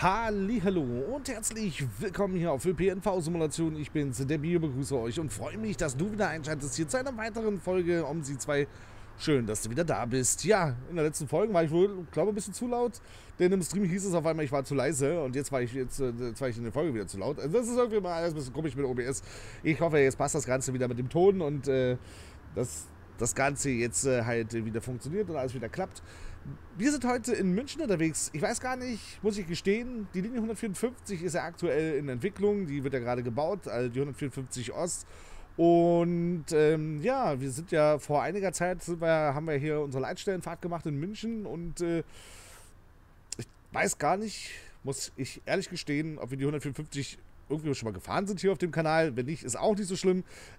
Hallihallo und herzlich willkommen hier auf ÖPNV-Simulation. Ich bin's, der Bio, begrüße euch und freue mich, dass du wieder einschaltest hier zu einer weiteren Folge OMSI 2. Schön, dass du wieder da bist. Ja, in der letzten Folge war ich wohl, glaube ich, ein bisschen zu laut, denn im Stream hieß es auf einmal, ich war zu leise und jetzt war ich in der Folge wieder zu laut. Also das ist irgendwie mal alles ein bisschen komisch mit OBS. Ich hoffe, jetzt passt das Ganze wieder mit dem Ton und das Ganze jetzt halt wieder funktioniert und alles wieder klappt. Wir sind heute in München unterwegs. Ich weiß gar nicht, muss ich gestehen, die Linie 154 ist ja aktuell in Entwicklung. Die wird ja gerade gebaut, also die 154 Ost. Und ja, wir sind ja vor einiger Zeit, haben wir hier unsere Leitstellenfahrt gemacht in München. Und ich weiß gar nicht, muss ich ehrlich gestehen, ob wir die 154 irgendwie schon mal gefahren sind hier auf dem Kanal. Wenn nicht, ist auch nicht so schlimm.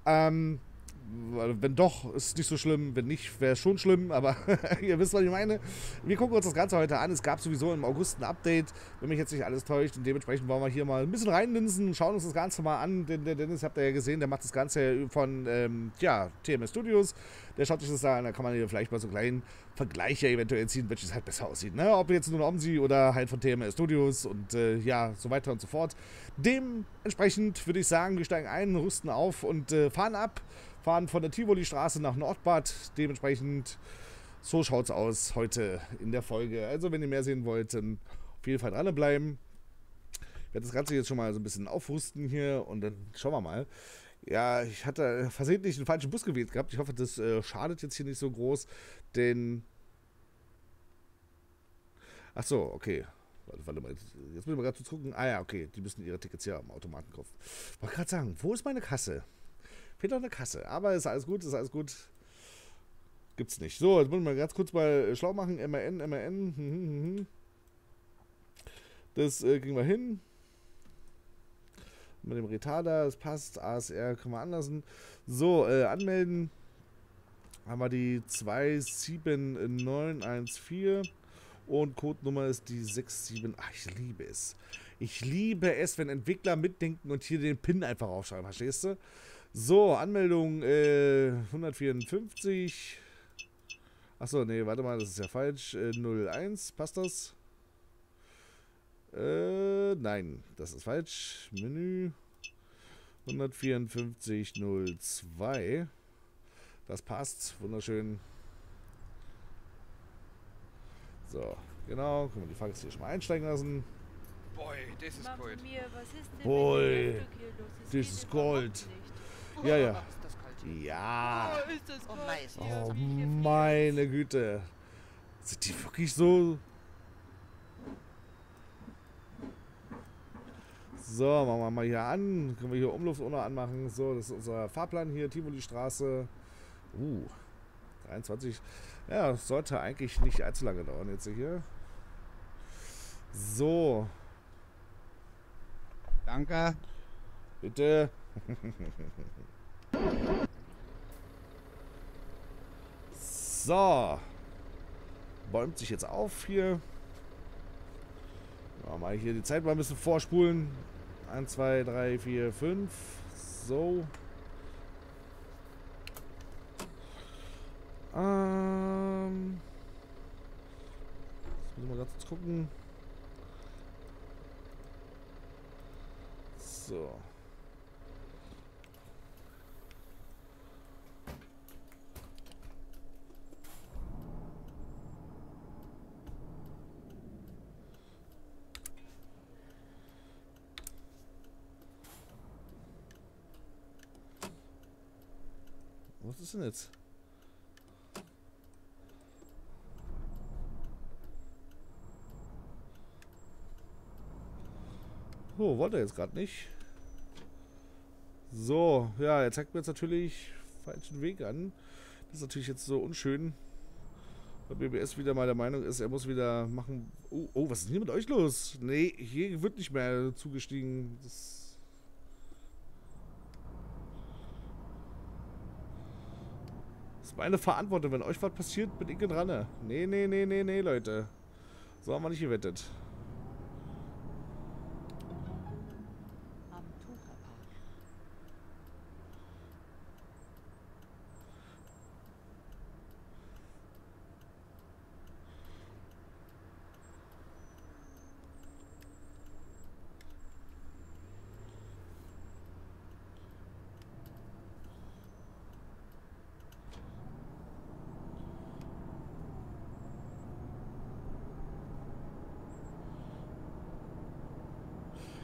Wenn doch, ist es nicht so schlimm. Wenn nicht, wäre es schon schlimm. Aber ihr wisst, was ich meine. Wir gucken uns das Ganze heute an. Es gab sowieso im August ein Update, wenn mich jetzt nicht alles täuscht. Und dementsprechend wollen wir hier mal ein bisschen reinlinsen, schauen uns das Ganze mal an. Denn der Dennis, habt ihr ja gesehen, der macht das Ganze von TMS Studios. Der schaut sich das da an. Da kann man hier vielleicht mal so einen kleinen Vergleich ja eventuell ziehen, welches halt besser aussieht. Ne? Ob jetzt nur ein OMSI oder halt von TMS Studios und ja, so weiter und so fort. Dementsprechend würde ich sagen, wir steigen ein, rüsten auf und fahren ab. Fahren von der Tivoli-Straße nach Nordbad. Dementsprechend, so schaut's aus heute in der Folge. Also, wenn ihr mehr sehen wollt, dann auf jeden Fall dranbleiben. Ich werde das Ganze jetzt schon mal so ein bisschen aufrüsten hier und dann schauen wir mal. Ja, ich hatte versehentlich den falschen Bus gewählt gehabt. Ich hoffe, das schadet jetzt hier nicht so groß, denn... Ach so, okay. Warte mal, jetzt müssen wir gerade gucken. Ah ja, okay, die müssen ihre Tickets hier am Automaten kaufen. Ich wollte gerade sagen, wo ist meine Kasse? Fehlt noch eine Kasse, aber ist alles gut, ist alles gut. Gibt's nicht. So, jetzt müssen wir ganz kurz mal schlau machen. MAN. Das kriegen wir hin. Mit dem Retarder, das passt. ASR können wir anlassen. So, anmelden. Haben wir die 27914 und Codenummer ist die 67. Ach, ich liebe es. Ich liebe es, wenn Entwickler mitdenken und hier den PIN einfach aufschreiben, verstehst du? So, Anmeldung 154. Achso, nee, warte mal, das ist ja falsch. 01, passt das? Nein, das ist falsch. Menü 15402. Das passt, wunderschön. So, genau, können wir die Fahrgäste hier schon mal einsteigen lassen. Boy, das ist Gold. Boy, das ist Gold. Ja, ja. Ist das kalt? Ja. Oh, ist das kalt? Oh, meine Güte. Sind die wirklich so... So, machen wir mal hier an. Können wir hier Umluft ohne anmachen. So, das ist unser Fahrplan hier. Tivoli-Straße. 23. Ja, das sollte eigentlich nicht allzu lange dauern jetzt hier. So. Danke. Bitte. So. Bäumt sich jetzt auf hier. Ja, mal hier die Zeit mal ein bisschen vorspulen. 1, 2, 3, 4, 5. So. Jetzt müssen wir ganz kurz gucken. So. Was ist denn jetzt? Oh, wollte er jetzt gerade nicht. So, ja, er zeigt mir jetzt natürlich falschen Weg an. Das ist natürlich jetzt so unschön. Weil BBS wieder mal der Meinung ist, er muss wieder machen... Oh, was ist denn hier mit euch los? Nee, hier wird nicht mehr zugestiegen. Das ist meine Verantwortung. Wenn euch was passiert, bin ich dran. Nee, Leute. So haben wir nicht gewettet.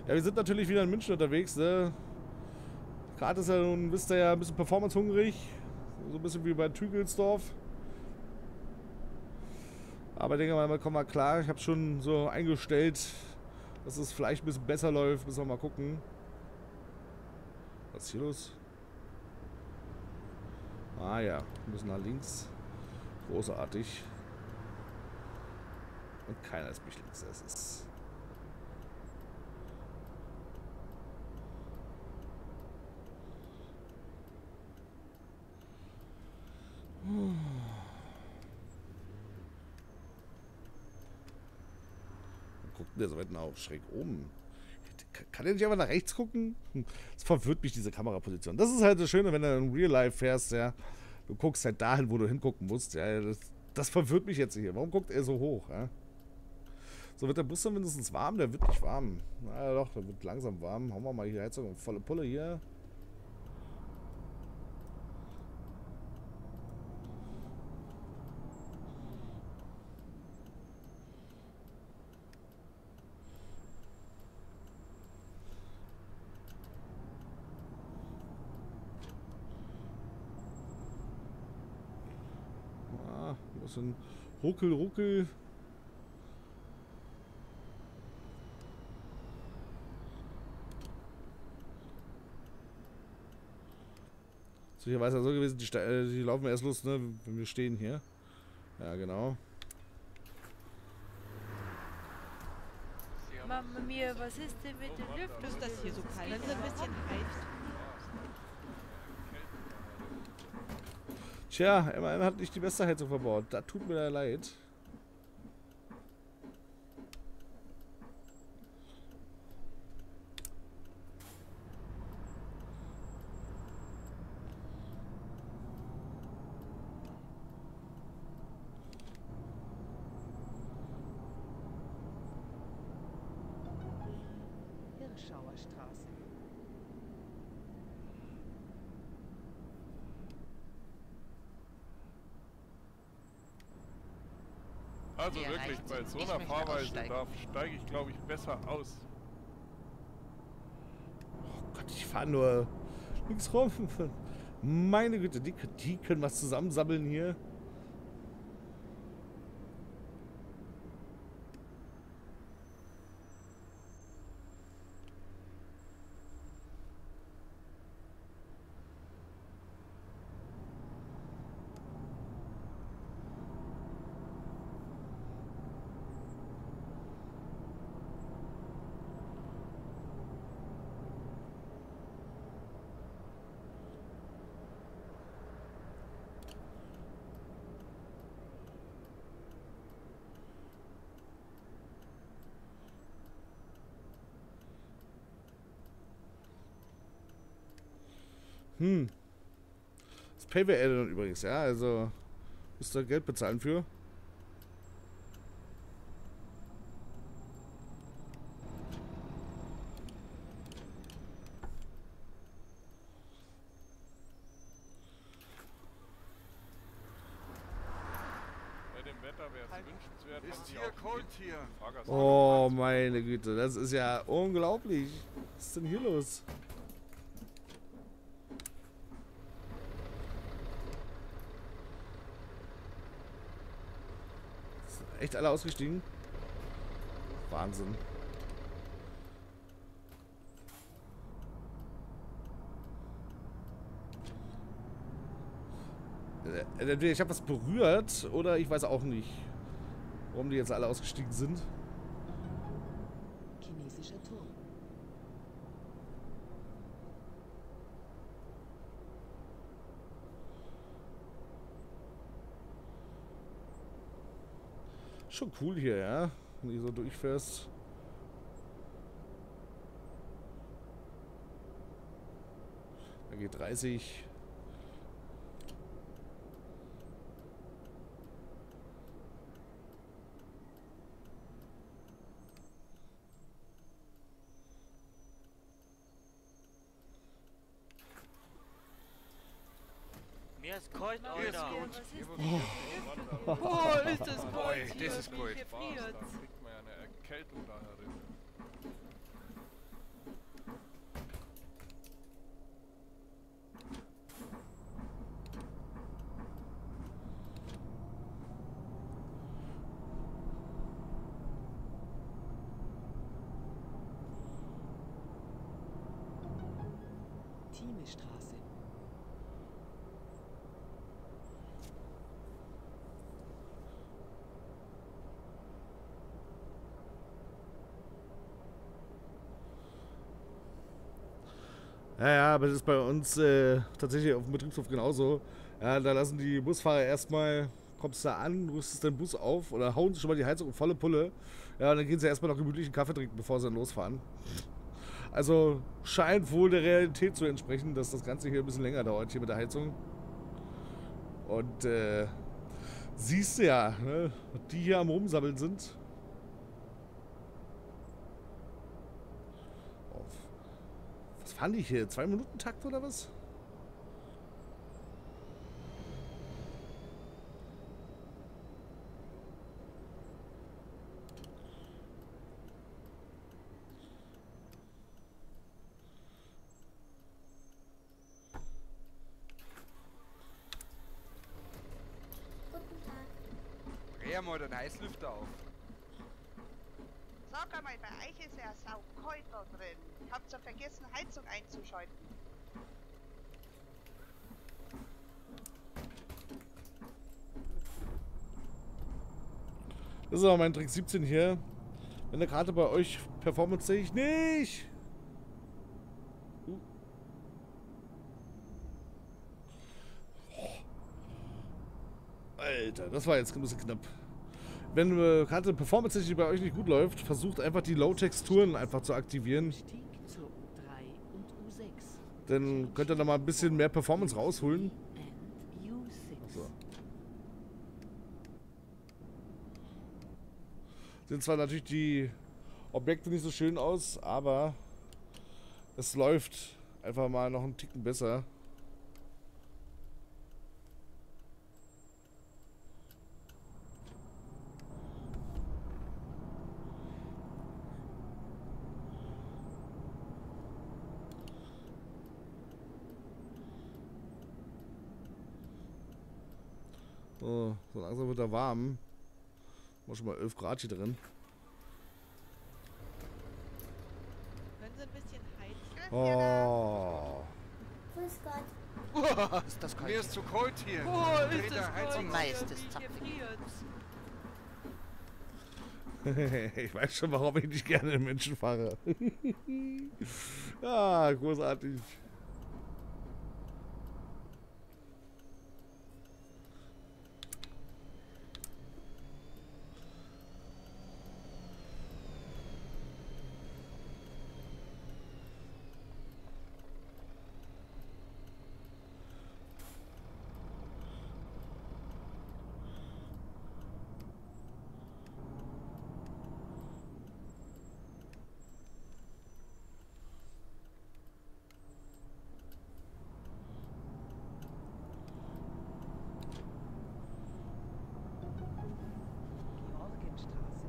Ja, wir sind natürlich wieder in München unterwegs, ne? Gerade ist ja nun, wisst ihr ja, ein bisschen performance-hungrig. So ein bisschen wie bei Tügelsdorf. Aber ich denke mal, kommen wir klar. Ich habe schon so eingestellt, dass es vielleicht ein bisschen besser läuft. Müssen wir mal gucken. Was ist hier los? Ah ja, wir müssen nach links. Großartig. Und keiner ist mich links. Das ist... Guckt der so weit nach schräg oben? Kann der nicht einfach nach rechts gucken? Das verwirrt mich, diese Kameraposition. Das ist halt das Schöne, wenn du in Real Life fährst, ja. Du guckst halt dahin, wo du hingucken musst. Ja, das verwirrt mich jetzt hier. Warum guckt er so hoch? Ja? So, wird der Bus dann mindestens warm? Der wird nicht warm. Na ja, doch, der wird langsam warm. Hauen wir mal hier Heizung. Volle Pulle hier. Ein bisschen ruckel, ruckel. So, hier war es ja so gewesen, die laufen erst los, ne, wenn wir stehen hier. Ja, genau. Mama mia, was ist denn mit der Lüftung? Ist das hier so kalt? Wenn es ein bisschen heiß. Tja, immerhin hat nicht die beste Heizung verbaut. Da tut mir leid. Hirschauer Straße. Also Mir wirklich, reicht's. bei so Ich einer möchte Fahrweise aussteigen. da steige ich, glaube ich, besser aus. Oh Gott, ich fahre nur links rum. Meine Güte, die können was zusammensammeln hier. Das Payware-Addon übrigens, ja, also müsst ihr Geld bezahlen für. Bei dem Wetter wäre es wünschenswert, Ist wenn sie hier auch kalt hinten hier. Fahrgäste Oh, meine Güte, das ist ja unglaublich. Was ist denn hier los? Sind echt alle ausgestiegen? Wahnsinn. Entweder ich habe was berührt oder ich weiß auch nicht, warum die jetzt alle ausgestiegen sind. Chinesischer Turm. Schon cool hier, ja, wenn du so durchfährst. Da geht 30. Mir ist kalt, Mama Hier ist Alter. mia, gut. was ist Hier denn wird- mit der Lüftung? Oh, ist das Boy, kalt hier. das ist Wie kalt. gefriert. Da kriegt man ja eine Erkältung da herin. Martine-Straße. Ja, aber das ist bei uns tatsächlich auf dem Betriebshof genauso. Ja, da lassen die Busfahrer erstmal, kommst du da an, rüstest den Bus auf oder hauen schon mal die Heizung auf volle Pulle. Ja, und dann gehen sie erstmal noch gemütlichen Kaffee trinken, bevor sie dann losfahren. Also scheint wohl der Realität zu entsprechen, dass das Ganze hier ein bisschen länger dauert, hier mit der Heizung. Und siehst du ja, ne, die hier am Rumsammeln sind. Was fahren die hier? 2-Minuten-Takt oder was? Dreh mal den Heißlüfter auf. Sag einmal, bei euch ist ja saukalt da drin. Habt ihr vergessen, Heizung einzuschalten? Das ist auch mein Trick 17 hier. Wenn der Karte bei euch Performance sehe ich nicht. Alter, das war jetzt ein bisschen knapp. Wenn Karte Performance bei euch nicht gut läuft, versucht einfach die Low-Texturen einfach zu aktivieren. Stieg zur U3 und U6. Dann könnt ihr noch mal ein bisschen mehr Performance rausholen. And U6. So. Sind zwar natürlich die Objekte nicht so schön aus, aber es läuft einfach mal noch einen Ticken besser. So langsam wird er warm. War schon mal 11 Grad hier drin. Können Sie ein bisschen heizen? Oh. Grüß Gott. Ist das kalt? Mir ist zu kalt hier. Oh, Dreh ist der das Heizung kalt. auf. Wie gefriert's. Ich weiß schon, warum ich nicht gerne in Menschen fahre. Ah, großartig. Georgenstraße.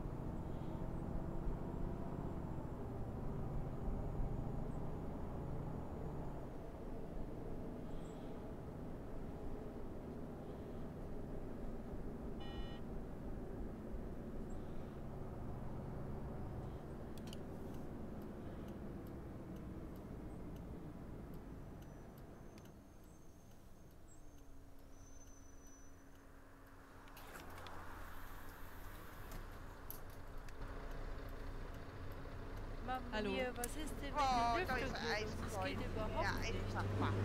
Mama Hallo. mia, was ist denn mit Oh, der da Lüftung ist los? Das eiskalt. geht überhaupt Ja, nicht. einfach mal.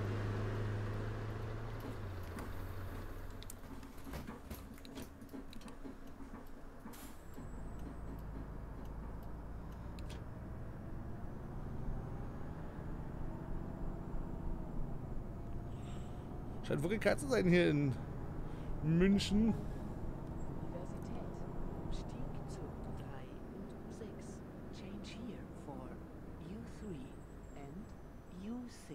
Scheint wirklich kalt zu sein hier in München. Universität. Stieg zur U3 und U6. Change here for U3 and U6.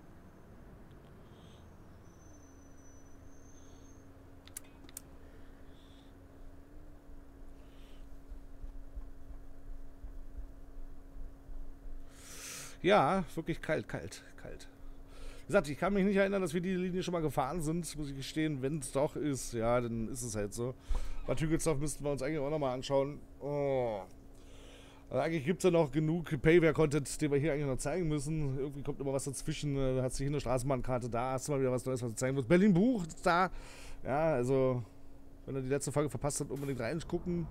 Ja, wirklich kalt. Wie gesagt, ich kann mich nicht erinnern, dass wir die Linie schon mal gefahren sind, muss ich gestehen. Wenn es doch ist, ja, dann ist es halt so. Bad Hügelsdorf müssten wir uns eigentlich auch nochmal anschauen. Oh. Also eigentlich gibt es ja noch genug Payware-Content, den wir hier eigentlich noch zeigen müssen. Irgendwie kommt immer was dazwischen. Da hast du hier eine Straßenbahnkarte, da hast du mal wieder was Neues, was du zeigen musst. Berlin Buch, da. Ja, also, wenn ihr die letzte Folge verpasst habt, unbedingt reingucken.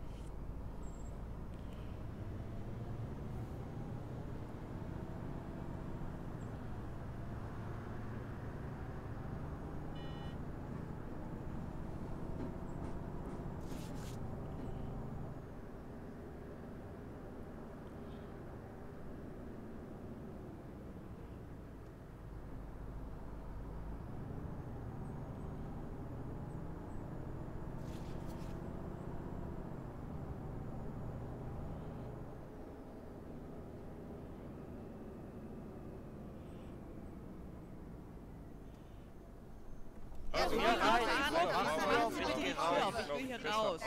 Also, Ja, ja, machen Sie bitte die Tür auf, ich will hier raus.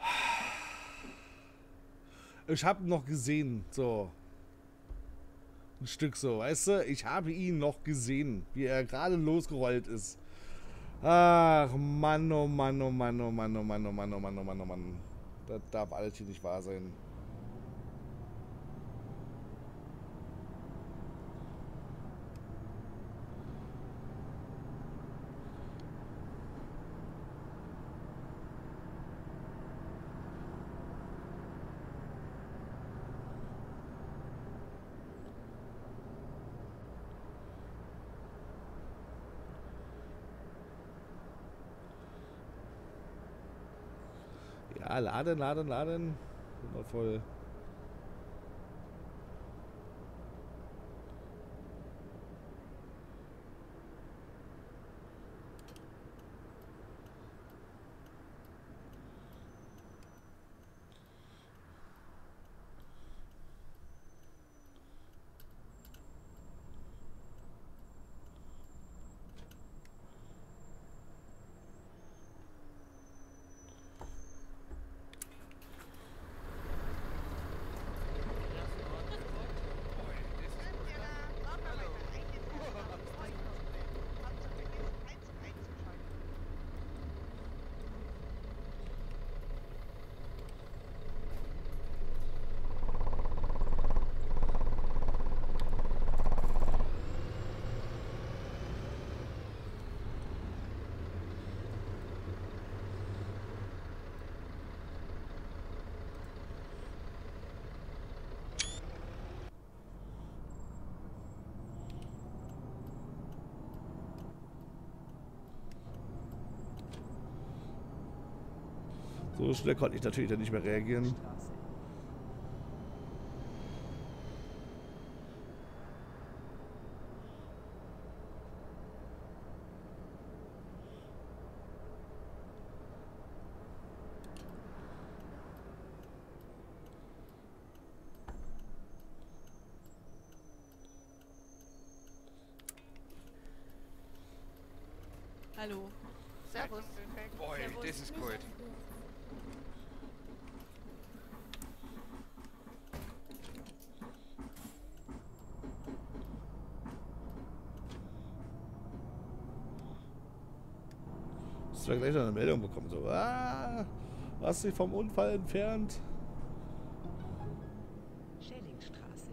Ich habe ihn noch gesehen, so. Ein Stück so, weißt du? Ich habe ihn noch gesehen, wie er gerade losgerollt ist. Ach, Mann, oh Mann, oh Mann, oh Mann, oh Mann, oh Mann, oh Mann, oh Mann, oh Mann. Das darf alles hier nicht wahr sein. Ja, laden. Wundervoll. So schnell konnte ich natürlich dann nicht mehr reagieren. Hallo. Servus. Boah, das ist kalt. Dass wir gleich noch eine Meldung bekommen. So, hast dich vom Unfall entfernt? Schellingstraße.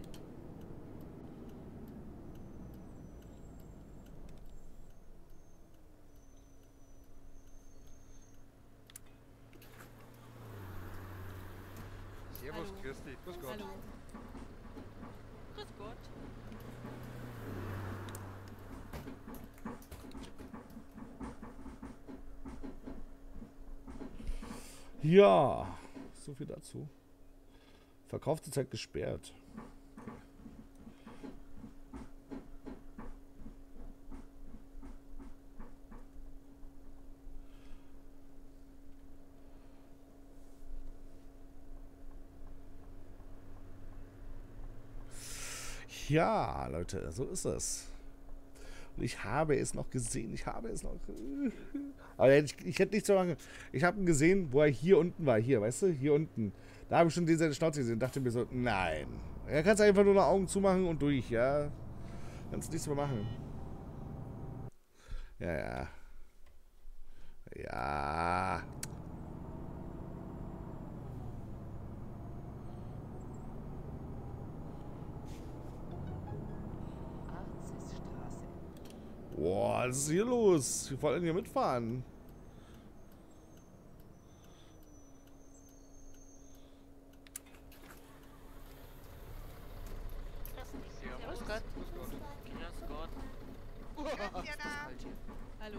Servus, Hallo. grüß dich. Grüß Gott. Hallo. Grüß Gott. Ja, so viel dazu. Verkaufte Zeit gesperrt. Ja, Leute, so ist es. Und ich habe es noch gesehen. Ich habe es noch. Aber ich hätte nicht so lange. Ich habe ihn gesehen, wo er hier unten war. Hier, weißt du? Hier unten. Da habe ich schon seine Schnauze gesehen. Dachte mir so, nein. Er kann einfach nur noch Augen zumachen und durch, ja. Kannst nichts mehr machen. Ja, ja. Ja. Boah, was ist hier los? Wir wollen hier mitfahren. Servus. Grüß Gott. Grüß Gott. Christiana. Hallo.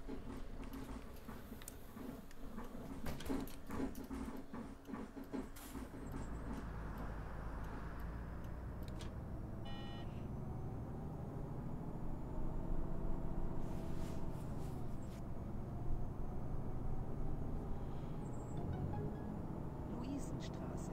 Luisenstraße.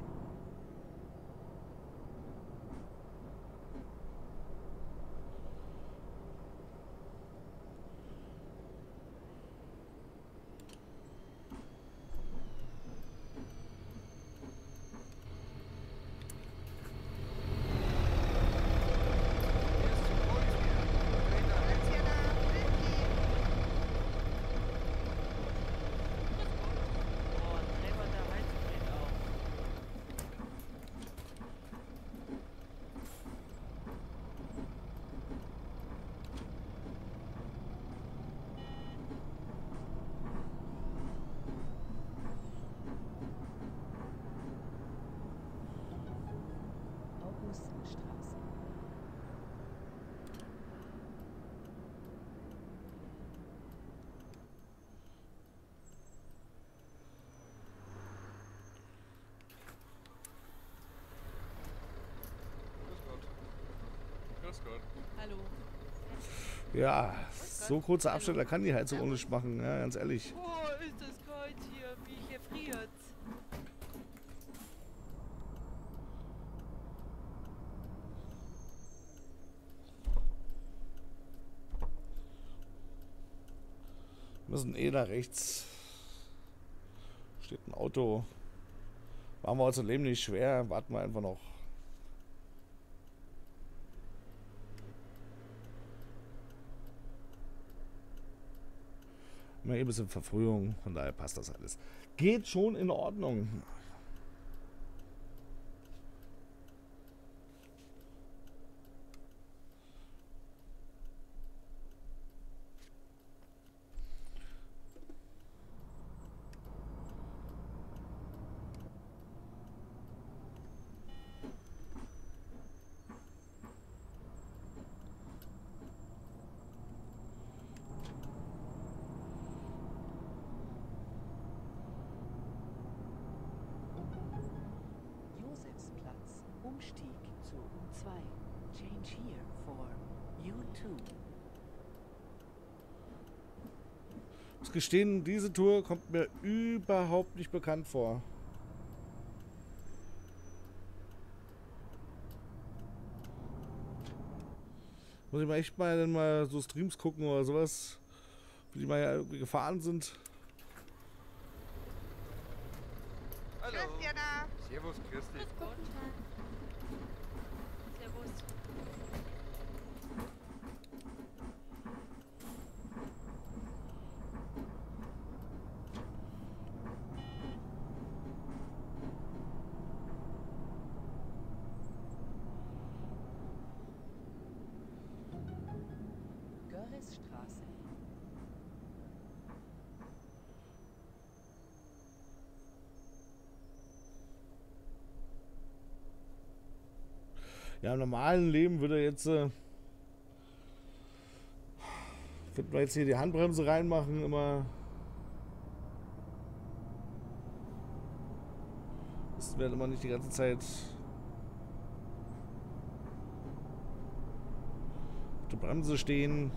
Christiana. Oh, Träger der Heizung geht auf. Augustenstraße. Grüß Gott. Hallo. Ja, so kurze Abstände kann die Heizung auch nicht machen, ja, ganz ehrlich. Oh, ist das kalt hier. Wie gefriert. Wir müssen eh nach rechts. Steht ein Auto. Machen wir uns das Leben nicht schwer, warten wir einfach noch. Immer eh ein bisschen Verfrühung, von daher passt das alles. Geht schon in Ordnung. Josefsplatz. Umstieg zur U2. Change here for U2. Ich muss gestehen, diese Tour kommt mir überhaupt nicht bekannt vor. Muss ich mal echt mal so Streams gucken oder sowas, wie die mal ja irgendwie gefahren sind. Hallo. Christiana. Servus, grüß dich. Gott. Servus. Görresstraße. Ja, im normalen Leben würde jetzt könnten wir jetzt hier die Handbremse reinmachen, immer. Das wird immer nicht die ganze Zeit auf der Bremse stehen.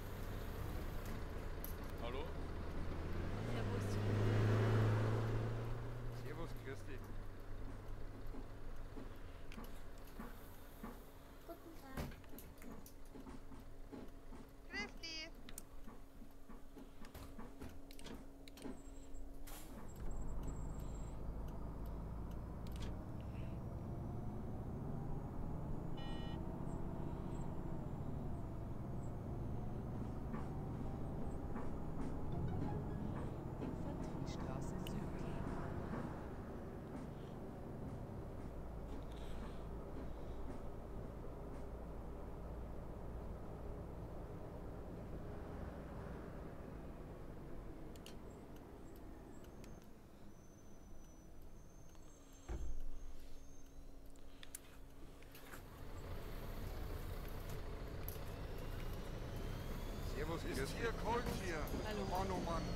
Hallo? Servus. Hallo. Mann, oh Mann.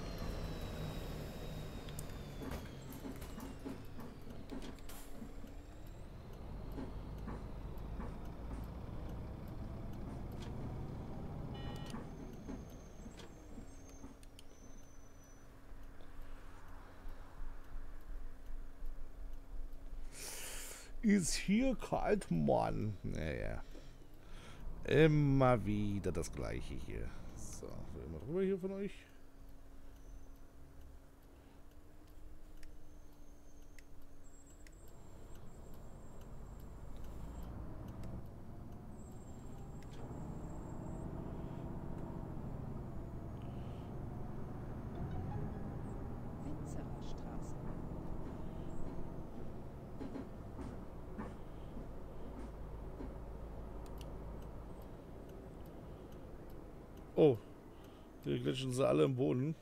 Ist hier kalt, Mann. Naja. Immer wieder das Gleiche hier. So, will mal drüber hier von euch. Winzerer Straße. Oh, hier glitschen sie alle im Boden.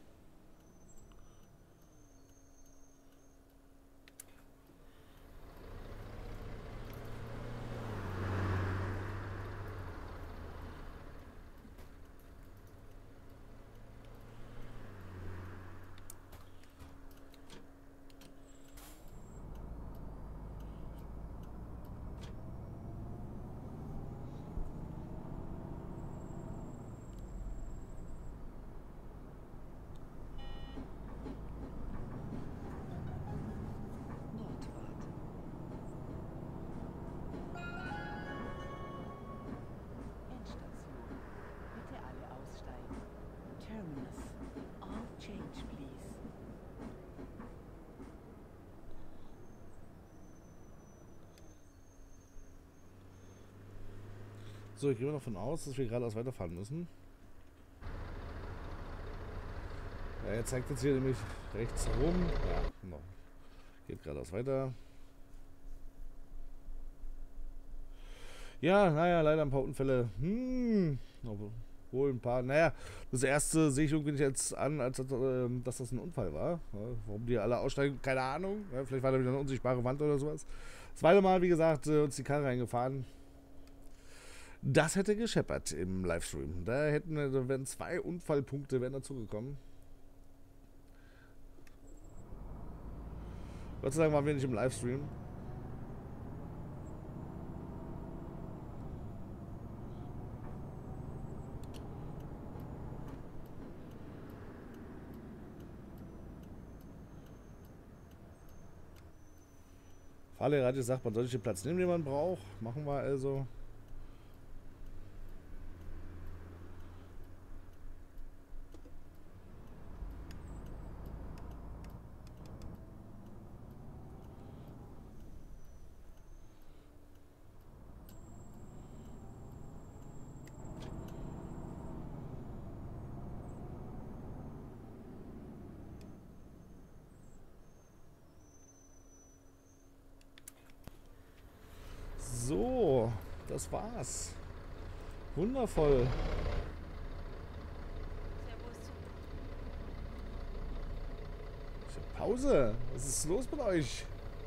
Nordwart. Endstation. Bitte alle aussteigen. Terminus. All change, please. So, ich gehe mal davon aus, dass wir geradeaus weiterfahren müssen. Ja, er zeigt jetzt hier nämlich rechts rum. Ja, genau. Geht geradeaus weiter. Ja, naja, leider ein paar Unfälle. Obwohl ein paar. Naja, das erste sehe ich irgendwie nicht jetzt an, als dass das ein Unfall war. Ja, warum die alle aussteigen, keine Ahnung. Ja, vielleicht war da wieder eine unsichtbare Wand oder sowas. Das zweite Mal, wie gesagt, uns die Karre reingefahren. Das hätte gescheppert im Livestream. Da wären 2 Unfallpunkte dazugekommen. Gott sei Dank waren wir nicht im Livestream. Fahrlehrer hat gesagt, man soll sich den Platz nehmen, den man braucht. Machen wir also. So, das war's. Wundervoll. Servus. Pause. Was ist los mit euch?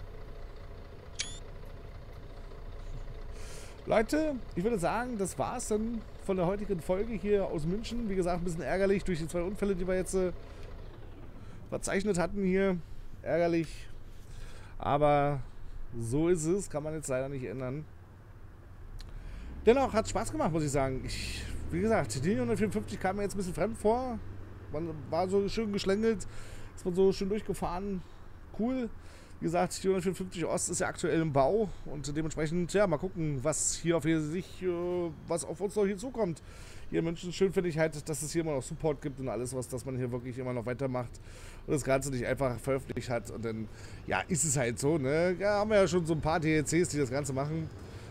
Leute, ich würde sagen, das war's dann von der heutigen Folge hier aus München. Wie gesagt, ein bisschen ärgerlich durch die 2 Unfälle, die wir jetzt verzeichnet hatten hier. Ärgerlich. Aber so ist es. Kann man jetzt leider nicht ändern. Dennoch hat es Spaß gemacht, muss ich sagen. Wie gesagt, die 154 kam mir jetzt ein bisschen fremd vor. Man war so schön geschlängelt. Ist man so schön durchgefahren. Cool. Wie gesagt, die 154 Ost ist ja aktuell im Bau. Und dementsprechend, ja, mal gucken, was hier was auf uns noch hinzukommt. Hier in München schön finde ich halt, dass es hier immer noch Support gibt und alles, dass man hier wirklich immer noch weitermacht und das Ganze nicht einfach veröffentlicht hat. Und dann, ja, ist es halt so, ne? Ja, haben wir ja schon so ein paar DLCs, die das Ganze machen.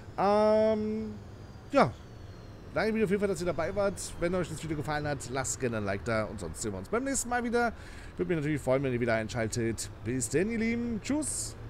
Ja, danke mir auf jeden Fall, dass ihr dabei wart. Wenn euch das Video gefallen hat, lasst gerne ein Like da und sonst sehen wir uns beim nächsten Mal wieder. Würde mich natürlich freuen, wenn ihr wieder einschaltet. Bis denn, ihr Lieben. Tschüss.